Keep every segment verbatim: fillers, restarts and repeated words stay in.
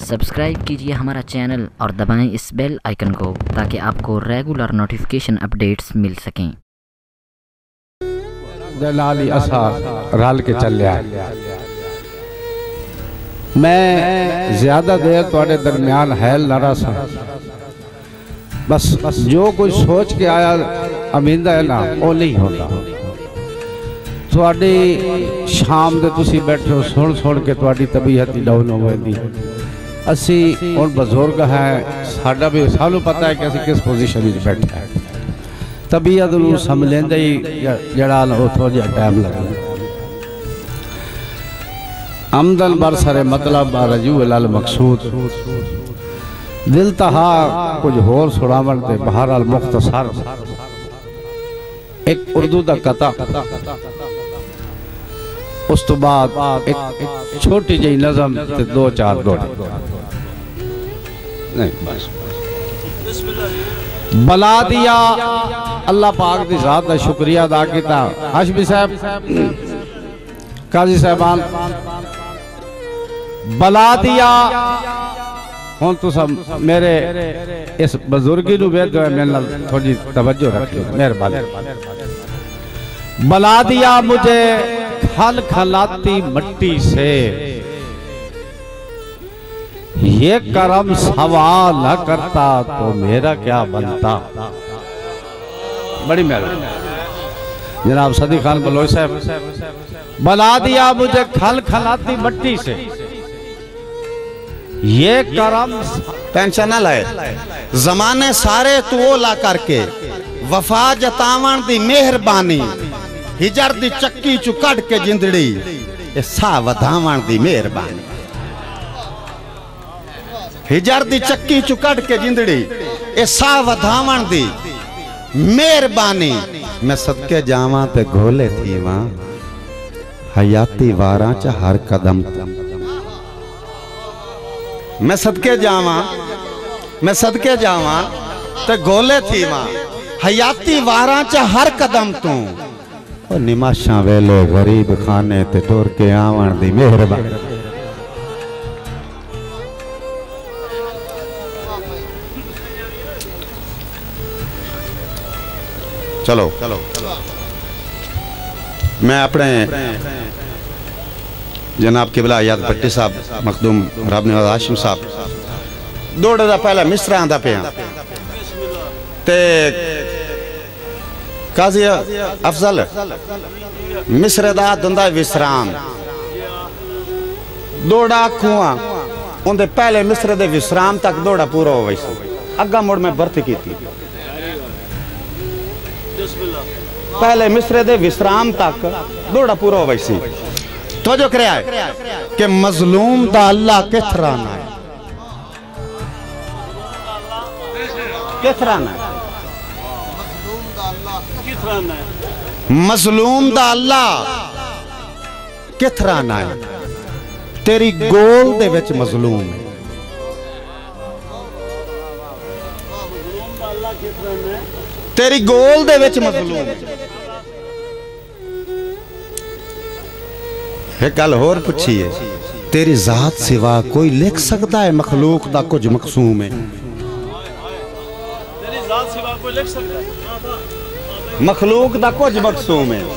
Subscribe कीजिए हमारा channel और दबाएं इस बेल आइकन को ताकि आपको रेगुलर नोटिफिकेशन अपडेट्स मिल सकें। दलाली असा रल के चलिया मैं ज्यादा देर थोड़े दरमियान हैल न रहा सा। बस जो कोई सोच के आया अमींदा है ना वो नहीं होता। थोड़ी शाम दे तुसी बैठे हो सुन सुन के थोड़ी तबीयत ही डाउन हो गई। असी और बुजुर्ग है साडा भी सानू पता है कि असी किस पोजीशन में बैठे हैं। तबीयत नूं समझेंदे ही जड़ा वो थोड़ा जिहा टाइम लगा। आमदन बरसरे मतलब रजू लाल मकसूद दिल तहा कुछ होर सुनावन ते बहरहाल मुख्तसर एक उर्दू दा कथा, उस तो बाद एक छोटी जी नज़म ते दो चार दोड़े नहीं बस बला दिया। अल्लाह पाक दी ज़ात दा शुक्रिया अदा किया। हाशमी साहब काजी साहबान बला दिया। हुण तुम मेरे इस बुजुर्गी नूं वेख मेरे नाल थोड़ी तवज्जो रखियो मेहरबानी। बला दिया मुझे खल खलाती मट्टी से, ये करम सवाल न करता तो मेरा क्या बनता। बड़ी मेहरबानी जनाब सदी खान बलोच साहब। बला दिया मुझे खल खलाती मट्टी से, ये करम टेंशन ना लाए जमाने सारे तू ओला करके वफा जतावण दी मेहरबानी हिजर दी चक्की चु कढ़ के जिंदड़ी ए सा वधावण दी मेहरबानी। हिजर दी चक्की चु कढ़ के जिंदड़ी ए सा वधावण दी मेहरबानी। मैं सदके जावां ते घोले थी वां हयाती वारां च हर कदम। मैं सदके जावां मैं सदके जावां ते गोले थी मां हयाती वारां च हर कदम तू। ओ निमाशा वेले गरीब खाने ते टोर के आवण दी मेहरबानी। चलो चलो मैं अपने जनाब किबला याद भट्टी साहब मखदूम रब नवाज हाशिम साहब दौड़े दा पहला मिसरा आंदा पिया ते काजी अफजल मिसरे दा दंदा विश्राम दौड़ा खुआ उनके पहले मिसरे दे विश्राम तक दौड़ा पूरा हो वैसे अग्गा मुड़ में बर्थ की थी। पहले मिसरे दे विश्राम तक दौड़ा पूरा हो वैसी तो जो करे कि मजलूम दा अल्लाह किथराना है किथराना मजलूम दा अल्लाह किथराना है। तेरी गोल दे विच मजलूम है। तेरी गोल दे विच मजलूम एक गल होर पूछी है तेरी जात सिवा कोई लिख सकता है मखलूक दा कुछ मकसूम है। तेरी जात सिवा कोई लिख सकता है मखलूक दा कुछ मकसूम है।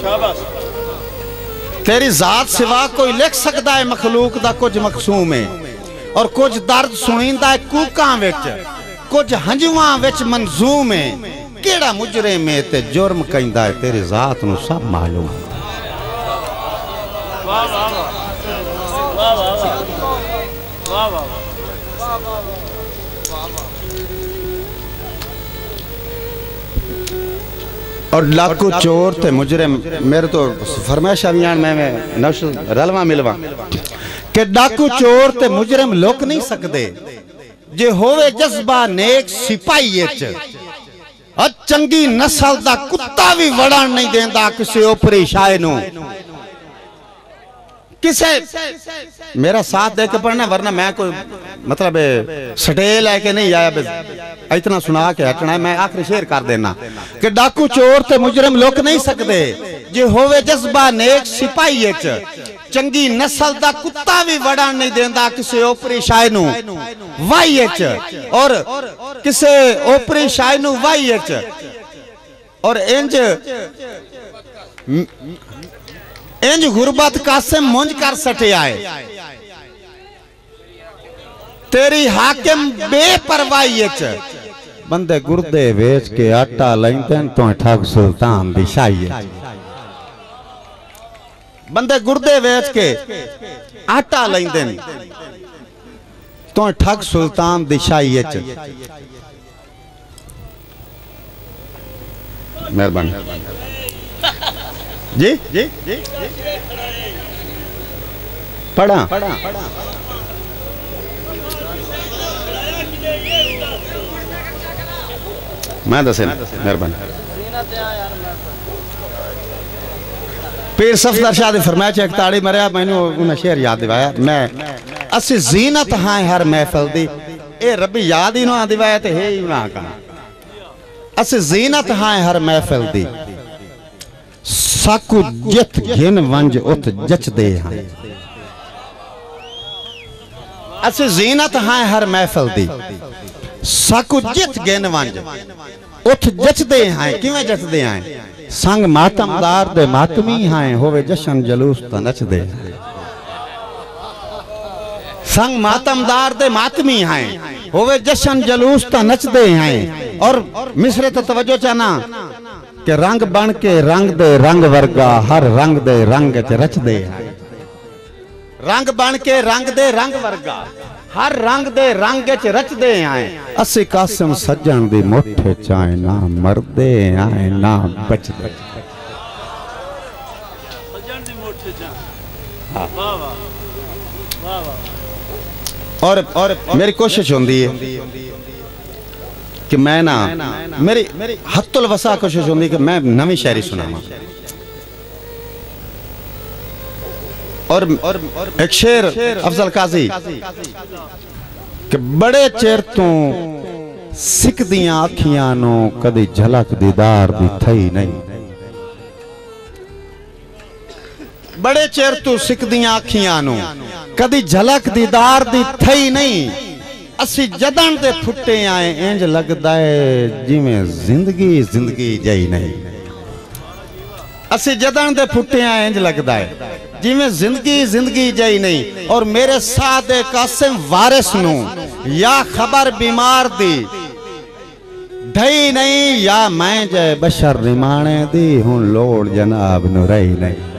तेरी जात सिवा कोई लिख सकता है मखलूक दा कुछ मकसूम है। और कुछ दर्द सुनींदा है कूकां विच कुछ हंजुआं विच मंजूम है। केड़ा मुजरिम है ते जुर्म कइंदा है तेरी जात नूं सब मालूम है। और लाखों चोर थे मुजरिम मेरे तो फरमाइश अभियान में मैं नौशल रलवा मिलवा कि डाकू चोर ते मुजरिम लोक नहीं सकते जे होवे जज्बा नेक सिपाही अ चंगी नस्ल दा कुत्ता भी वड़न नहीं देंदा किसी ओपरी शाय नूं। किसे मेरा साथ दे के पढ़ना वरना मैं कोई मतलब स्टेल है कि नहीं आया इतना सुना के हटना है। मैं आखिरी शेर कर देना कि डाकू चोर ते मुजरिम लोक नहीं सकते जे होवे जज्बा नेक सिपाही चंगी नस्ल दा कुत्ता भी वड़न नहीं देंदा किसी ओपरी शाय नू वाई विच और किसी ओपरी शाय नू वाई विच और इंज इंज गुरबत कासिम मुंज कर सटिया है तेरी हाकिम बेपरवाही विच बंदे गुर्दे वेच के आटा लेंदे तो ठग सुल्तान दी शाही बंदे गुर्दे वेच के आटा लेंदे तो ठग सुल्तान दी शाही विच मेहरबानी जी जी पढ़ा मैं दसे मेहरबानी पीर सफदर शाह दी फरमाइश एक ताड़ी मरिया मैनू उन्हें शेर याद दिवाया मैं असी जीनत हाँ हर महफिल दी ए रब्बी याद ही ना दिवाया ते है ही ना कहा असी जीनत हाँ हर महफिल दी साकू जित घिन वंज उत जचदे हाँ असी जीनत हाँ हर महफिल दी साकू जित घिन वंज उठ जचदे हैं किवें जचदे हैं संग मातमदार दे मातमी हैं होवे जशन जलूस ता नचदे संग मातमदार दे मातमी हैं होवे जशन जलूस ता नचदे हैं और मिसरे तो तवज्जो चाहना कि रंग बन के रंग दे रंग वर्गा हर रंग दे रंग च रचदे हैं रंग बन के रंग दे रंग वर्गा हर रंग दे रंग च रचदे आए असी कासिम सज्जन दी मुठे चाए ना मरदे आए ना बचदे और और मेरी कोशिश होंदी है कि मैं ना मेरी हत्तुल वसा कोशिश होंदी कि मैं नवी शायरी सुनावा और एक शेर अफजल काजी कि बड़े चेर तू सिख दियां अखियां नो कदी झलक दीदार दी थई नहीं बड़े चेर तू सिख दियां अखियां नो कदी झलक दीदार दी थई नहीं असी जदन दे फुटे आए इंज लगदा है जिवें जिंदगी जिंदगी जई नहीं असी जदन दे फुटे आए इंज लगदा है जिवें जिंदगी जिंदगी जई नहीं और मेरे सादे कासिम वारिस नू या खबर बीमार दी ढई नहीं या मैं जय बशर रिमाणे दी हुन लोड़ जनाब नु रही नहीं